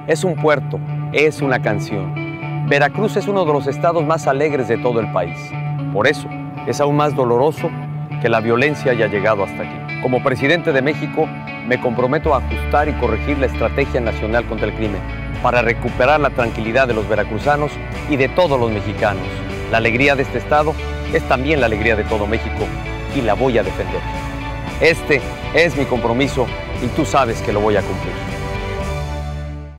es un puerto, es una canción. Veracruz es uno de los estados más alegres de todo el país. Por eso, es aún más doloroso que la violencia haya llegado hasta aquí. Como presidente de México, me comprometo a ajustar y corregir la estrategia nacional contra el crimen para recuperar la tranquilidad de los veracruzanos y de todos los mexicanos. La alegría de este estado es también la alegría de todo México y la voy a defender. Este es mi compromiso y tú sabes que lo voy a cumplir.